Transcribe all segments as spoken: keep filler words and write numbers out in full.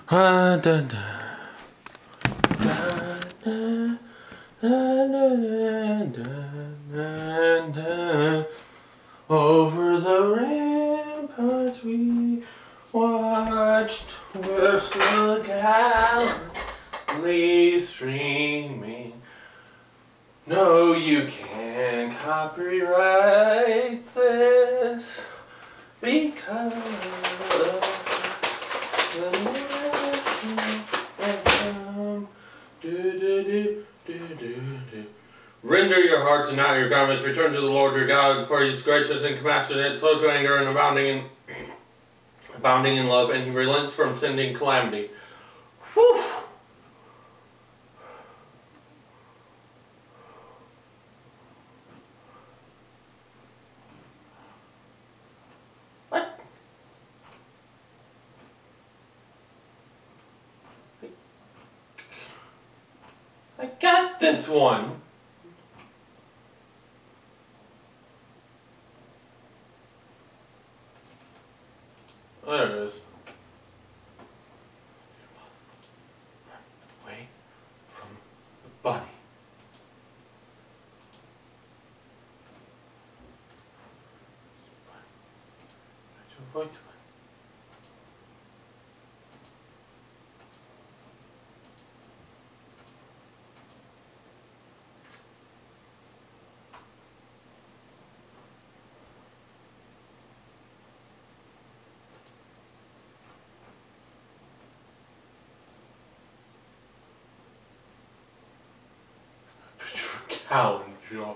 Ah, da, da. Da, da, da, da, da, da, da. Over the ramparts we watched with the gallantly streaming. No, you can't copyright this because the national anthem. Do, do, do, do, do, do. Render your hearts and not your garments. Return to the Lord your God, for He is gracious and compassionate, slow to anger, and abounding in abounding in love, and He relents from sending calamity. Whew. What? I got this one. There it is. Away from the bunny. Try to avoid the bunny. Cow enjoy.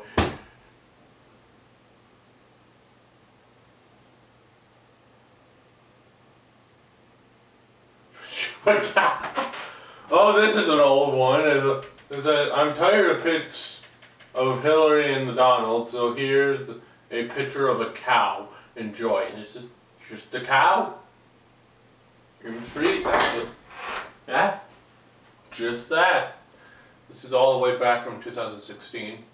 Oh, this is an old one. It's a, I'm tired of pics of Hillary and the Donald, so here's a picture of a cow. Enjoy. And it's just, just a cow. You're in treat. Yeah, just that. This is all the way back from two thousand sixteen.